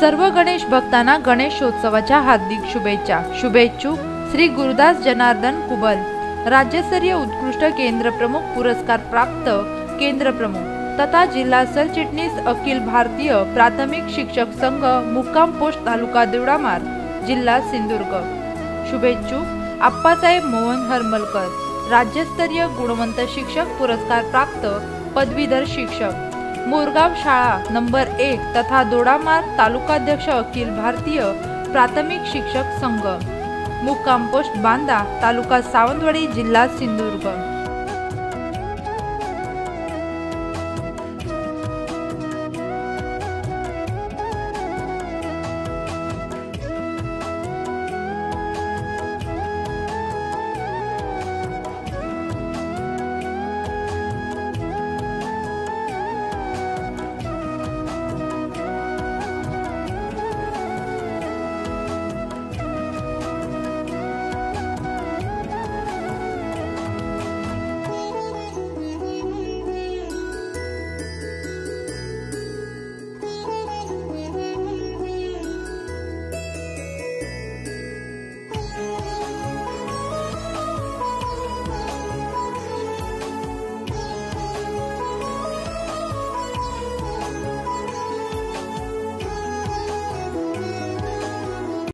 सर्व गणेश भक्तांना गणेशोत्सवाच्या हार्दिक शुभेच्छा। शुभेच्छुक श्री गुरुदास जनार्दन कुबल, राज्यस्तरीय उत्कृष्ट केंद्र प्रमुख पुरस्कार प्राप्त केंद्र प्रमुख तथा जिल्हा सरचिटणीस अखिल भारतीय प्राथमिक शिक्षक संघ मुक्काम पोस्ट तालुका देवळामार जिल्हा सिंधुदुर्ग। शुभेच्छुक आप्पासाहेब मोहन हरमलकर, राज्यस्तरीय गुणवंत शिक्षक पुरस्कार प्राप्त पदवीधर शिक्षक मोरगाव शाळा नंबर 1 तथा दोडामार्ग तालुकाध्यक्ष अखिल भारतीय प्राथमिक शिक्षक संघ मुक्काम पोस्ट बांदा तालुका सावंतवाडी जिल्हा सिंधुदुर्ग।